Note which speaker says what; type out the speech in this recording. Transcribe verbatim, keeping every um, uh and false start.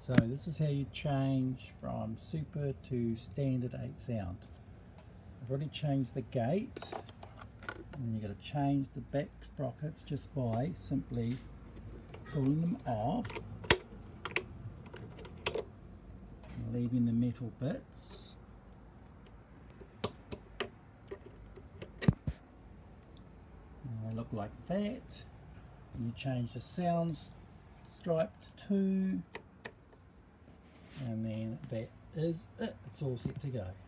Speaker 1: So this is how you change from super to standard eight sound. I've already changed the gate, and then you've got to change the back sprockets just by simply pulling them off and leaving the metal bits. And they look like that. And you change the sounds stripe to two, and then that is it. It's all set to go.